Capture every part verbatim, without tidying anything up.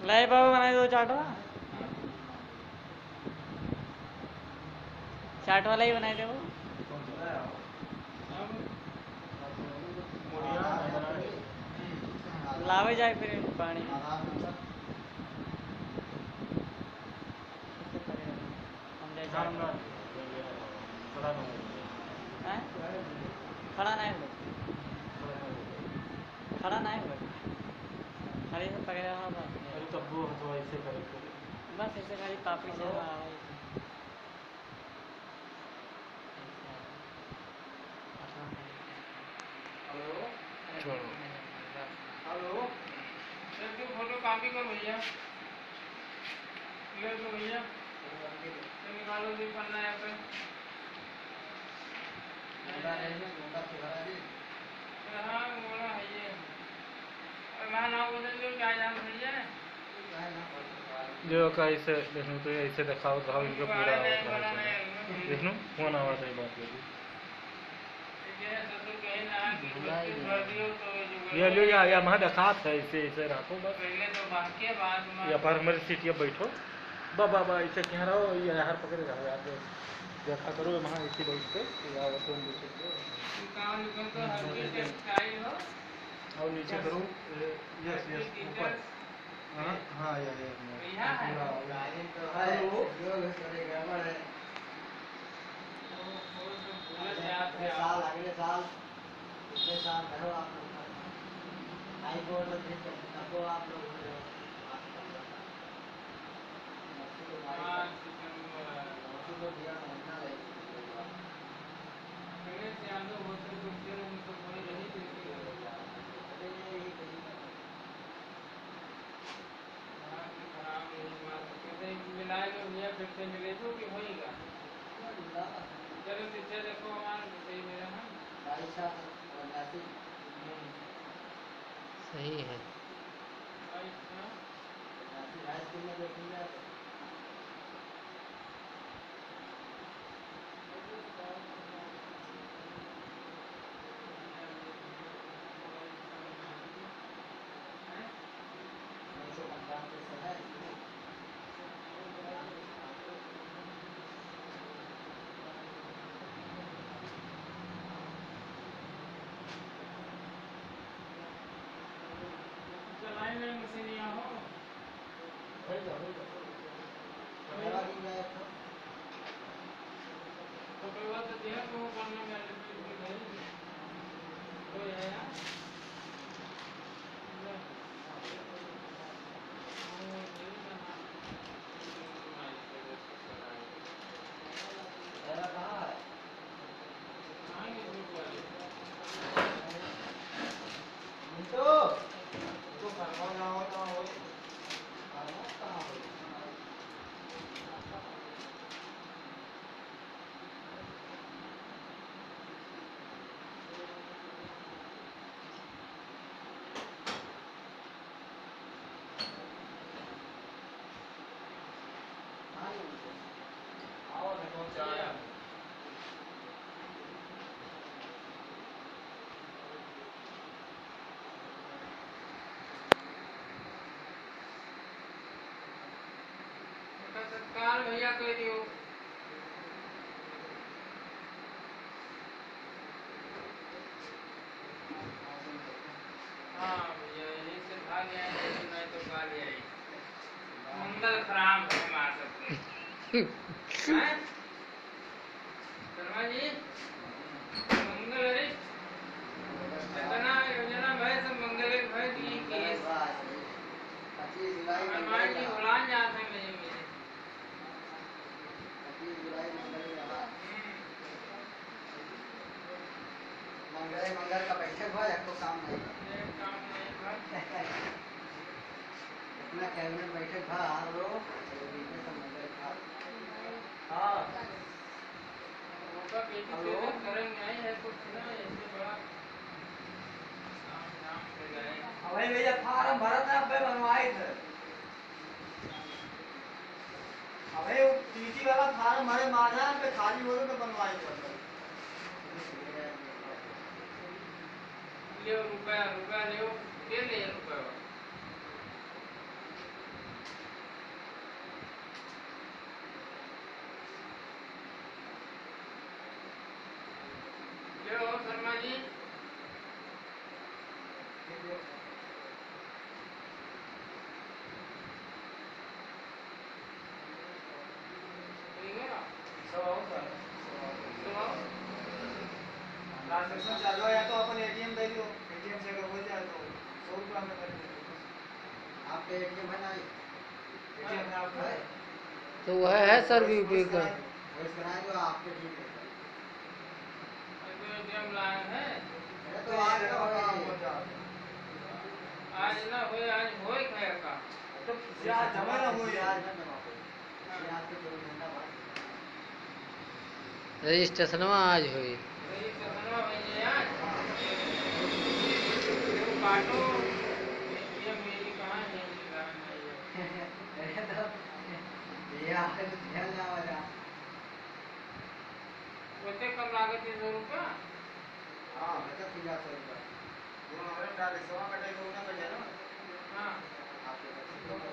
लाई बाबा बनाए दो चाट वाला चाट वाला ही बनाए दे वो लावे जाए फिर पानी खड़ा नहीं खड़ा नहीं खाली से पकड़े रहा बस बस ऐसे खाली पापड़ी से हेलो फोटो कॉपी कर भैया क्लियर तो भैया निकालो भी पन्ना है पे हाँ बोला है ये मैं ना बोले जो क्या जान भैया जो का ऐसे देखो तो ऐसे दिखाओ दिखाओ इनका पूरा देखो फोन आवाज है बात लगी ये लो या या महा दिखात है ऐसे ऐसे रखो बस पहले तो बाकी है बाद में या पर मेरी सीट ये बैठो बा बा बा ऐसे कह रहा हो ये हर पकड़े रहो यार देखा करो महा ऐसे बैठ के या वो तुम दूसरे को काम निकल तो हर कोई टेक्सटाइल हो और नीचे करो यस यस ऊपर हां हां या या भैया है तो है जो करेगा बड़े साल अगले साल पिछले साल करो आप लोग हाई कोर्ट में तब आप लोग मिलाएगा फिर से मिले तो कि होएगा चलो पीछे देखो हमारा सही मेरा है सही है सत्कार भैया कह दियो हाँ भैया यही से खा गया नहीं तो खा लिया मंगल खराब है मार सकते हैं शर्मा जी मंगल अरे इतना योजना भाई सब मंगल एक भाई दी केस हनुमान जी बुलान जाते हैं मेरे मेरे मंगल मंगल का बैठक हुआ एक तो काम नहीं काम नहीं भाई इतना कैबिनेट बैठक था हार लो मंगल था हाँ होगा किसी से करेंगे नहीं है कुछ ना ऐसे बड़ा काम नाम से गए अबे भैया फार्म भरा था अब बनवाए थे अबे वो टीटी वाला फार्म भरे माना पे खाली हो तो बनवाए थे ले रुपया रुपया ले ले ले रुपया आपके एटीएम है ना? एटीएम में आपका है? तो वह है सर यूपी का। वॉइस कराए तो आपके ठीक है सर। एटीएम लाए हैं अरे तो आज का बताओ। आज ना होए आज होए खाया का तो यार जमा ना हो यार। आज ना जमा हो। ये आपके चौबीस घंटा बाद। रजिस्ट्रेशन में आज हुई। मेरी कसनवा भैया आज वो काटो ये मेरी कहाँ है अरे तो ये आपके ध्यान ना हो रहा। वैसे कब लागत है सौ रुपया हाँ बचत हो जाता है। वो हमारे डाले सवा कटे को ना कटे ना। हाँ आपके पास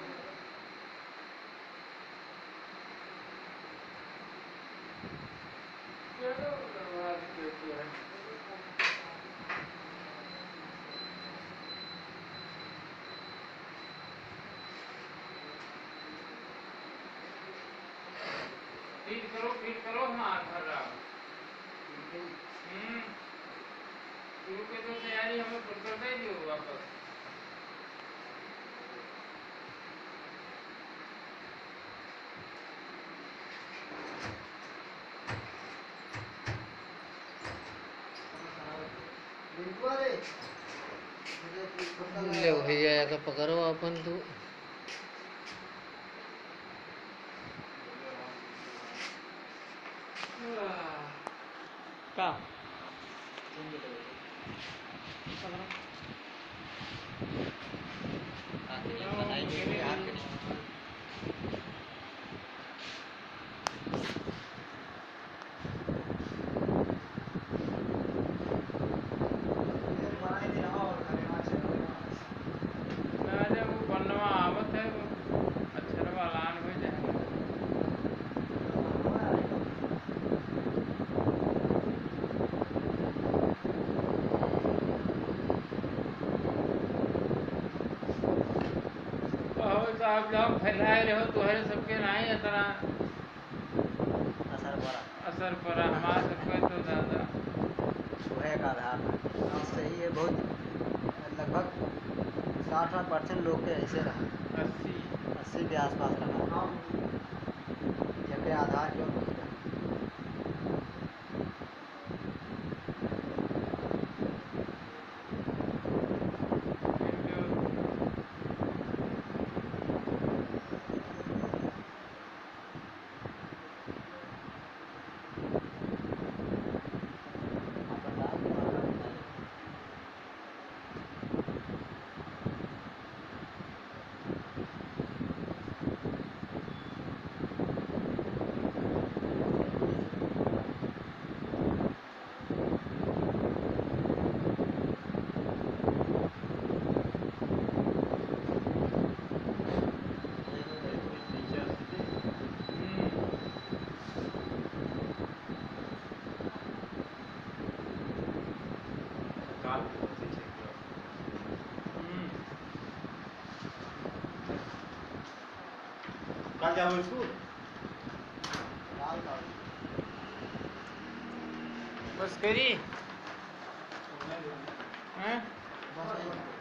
चलो बर्बाद करते हैं फीड करो फीड करो हाँ भर रहा हूँ हम्म शुरू के तो तैयारी हमें खुद कर दे दियो वापस बिल्कुल रे। ले भैया का पकड़ो अपन तू। का राजा वो बनवा आवत है वो अक्षर वाला आन हो जाए और साहब लोग फैलाए रहो तो है सबके नहीं इतना असर पड़ा। असर पड़ा हमारा सबके तो ज़्यादा सुबह का आधार सही है बहुत लगभग साठ आठ परसेंट लोग के ऐसे रहा। अस्सी अस्सी के आसपास रहा। जबकि आधार क्यों नहीं रहा। कल जाओ स्कूल लाल का बस करी हैं बस